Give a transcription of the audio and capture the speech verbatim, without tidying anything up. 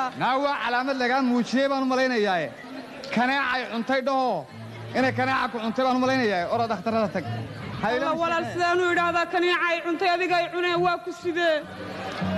naawa calaamad laga muujiyay baan u malaynayaa kaneecay cuntay dhaho inay kaneeca ku cuntay baan u malaynayaa orod dhakhtarada tag walaal sidaan u idhaahdaa kaneecay cuntay adiga ay cuneen waa ku sidee